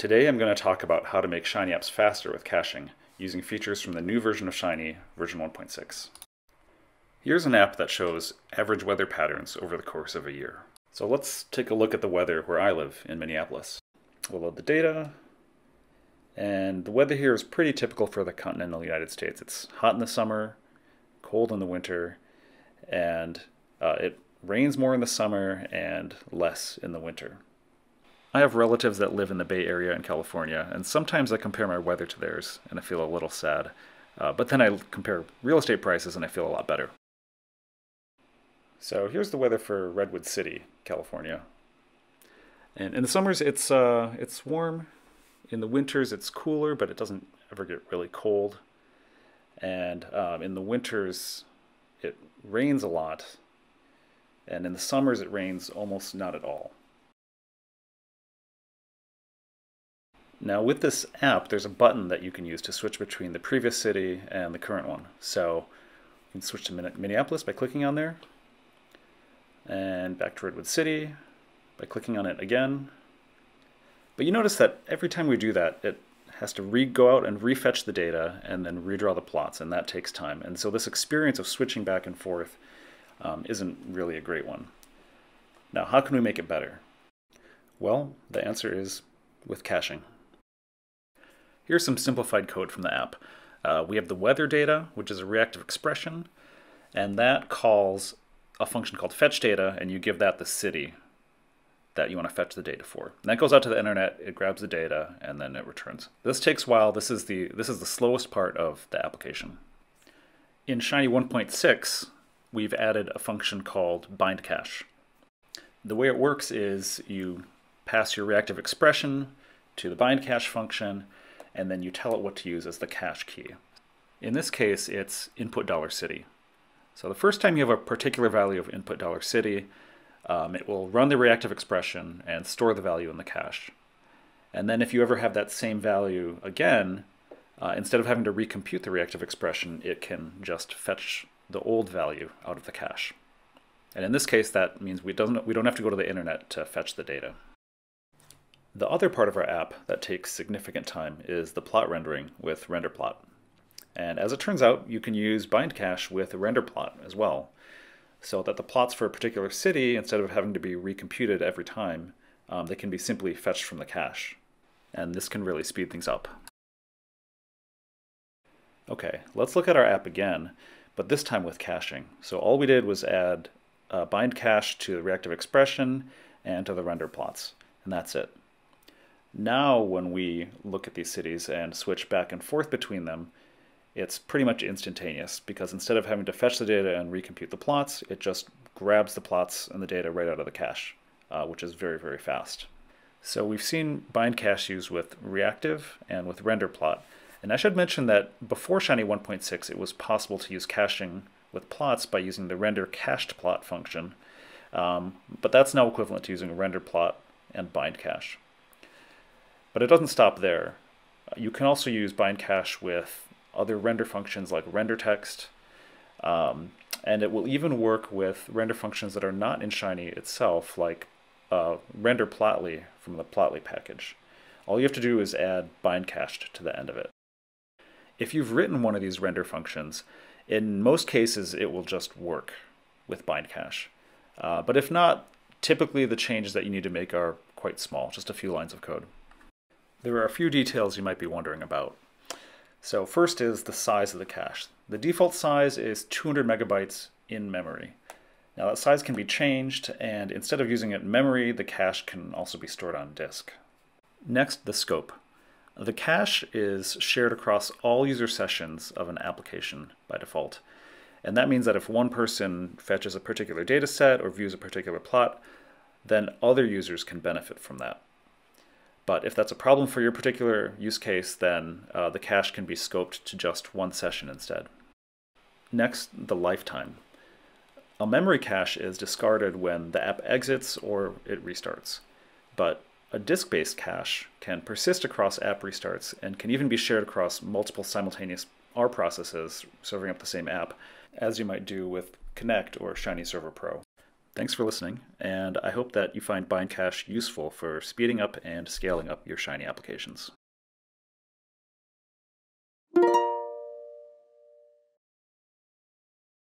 Today I'm going to talk about how to make Shiny apps faster with caching, using features from the new version of Shiny, version 1.6. Here's an app that shows average weather patterns over the course of a year. So let's take a look at the weather where I live in Minneapolis. We'll load the data, and the weather here is pretty typical for the continental United States. It's hot in the summer, cold in the winter, and it rains more in the summer and less in the winter. I have relatives that live in the Bay Area in California, and sometimes I compare my weather to theirs, and I feel a little sad. But then I compare real estate prices, and I feel a lot better. So here's the weather for Redwood City, California. And in the summers, it's warm. In the winters, it's cooler, but it doesn't ever get really cold. And in the winters, it rains a lot. And in the summers, it rains almost not at all. Now with this app, there's a button that you can use to switch between the previous city and the current one. So you can switch to Minneapolis by clicking on there, and back to Redwood City by clicking on it again. But you notice that every time we do that, it has to go out and refetch the data and then redraw the plots, and that takes time. And so this experience of switching back and forth isn't really a great one. Now, how can we make it better? Well, the answer is with caching. Here's some simplified code from the app. We have the weather data, which is a reactive expression, and that calls a function called fetchData, and you give that the city that you want to fetch the data for. And that goes out to the internet, it grabs the data, and then it returns. This takes a while. This is the slowest part of the application. In Shiny 1.6, we've added a function called bindCache. The way it works is you pass your reactive expression to the bindCache function, and then you tell it what to use as the cache key. In this case, it's input $city. So the first time you have a particular value of input $city, it will run the reactive expression and store the value in the cache. And then if you ever have that same value again, instead of having to recompute the reactive expression, it can just fetch the old value out of the cache. And in this case, that means we don't have to go to the internet to fetch the data. The other part of our app that takes significant time is the plot rendering with renderplot. And as it turns out, you can use bindCache with renderplot as well, so that the plots for a particular city, instead of having to be recomputed every time, they can be simply fetched from the cache. And this can really speed things up. Okay, let's look at our app again, but this time with caching. So all we did was add bindCache to the reactive expression and to the render plots, and that's it. Now when we look at these cities and switch back and forth between them, it's pretty much instantaneous, because instead of having to fetch the data and recompute the plots, it just grabs the plots and the data right out of the cache, which is very, very fast. So we've seen bindCache used with reactive and with renderplot. And I should mention that before Shiny 1.6, it was possible to use caching with plots by using the render cached plot function, but that's now equivalent to using renderplot and bindCache. But it doesn't stop there. You can also use bindCache with other render functions like renderText, and it will even work with render functions that are not in Shiny itself, like renderPlotly from the Plotly package. All you have to do is add bindCached to the end of it. If you've written one of these render functions, in most cases it will just work with bindCache. But if not, typically the changes that you need to make are quite small, just a few lines of code. There are a few details you might be wondering about. So first is the size of the cache. The default size is 200 megabytes in memory. Now that size can be changed, and instead of using it in memory, the cache can also be stored on disk. Next, the scope. The cache is shared across all user sessions of an application by default. And that means that if one person fetches a particular data set or views a particular plot, then other users can benefit from that. But if that's a problem for your particular use case, then the cache can be scoped to just one session instead. Next, the lifetime. A memory cache is discarded when the app exits or it restarts. But a disk-based cache can persist across app restarts and can even be shared across multiple simultaneous R processes serving up the same app, as you might do with Connect or Shiny Server Pro. Thanks for listening, and I hope that you find bindCache useful for speeding up and scaling up your Shiny applications.